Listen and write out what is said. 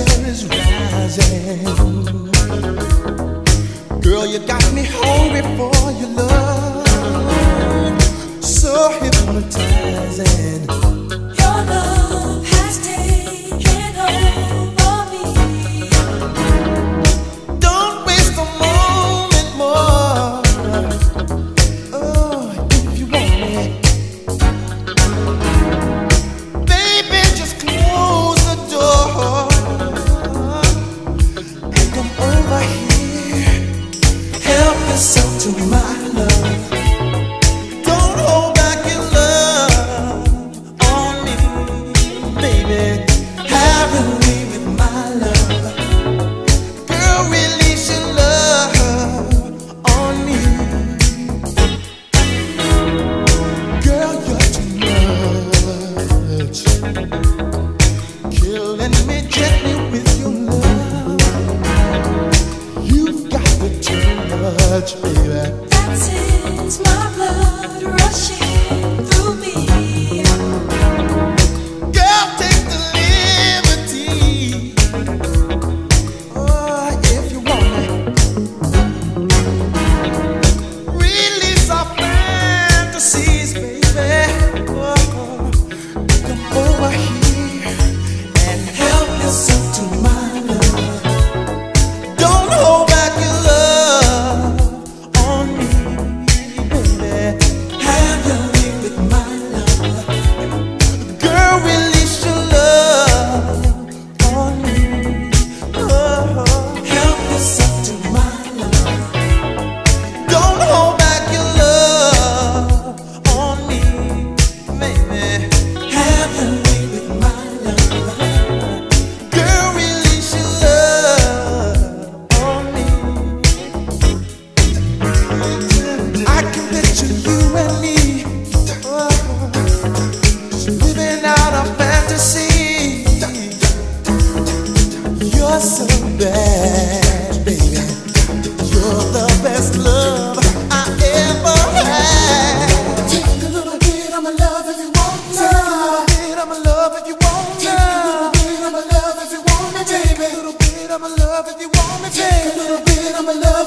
is rising. Girl, you got me hungry for your love, so hypnotizing. Your love has taken over me. Don't waste a moment more. Oh, if you want me, baby, just close the door and come over here. Help yourself to my love. Don't hold back your love on me, baby. Have your way with my love. Girl, release your love on me. Girl, you're too much, killing me gently with your love. You've got the touch, baby. That sends my blood rushing through me. Girl, take the liberty. Oh, if you want me, release our fantasies, baby. Oh, come over here and help yourself to my love. Don't hold back your love on me, baby. Have your way with my love. Girl, release your love on me. Oh, help yourself to my love. Don't hold back your love on me, baby. Have your way with my love. Girl, release your love on me. I can picture you and me, living out a fantasy. You're so bad, baby. You're the best love I ever had. Take a little bit of my love if you want me. Take a little bit of my love if you want me. Take a little bit of my love if you want me, baby. Take a little bit of my love if you want me, baby. Take a little bit of my love.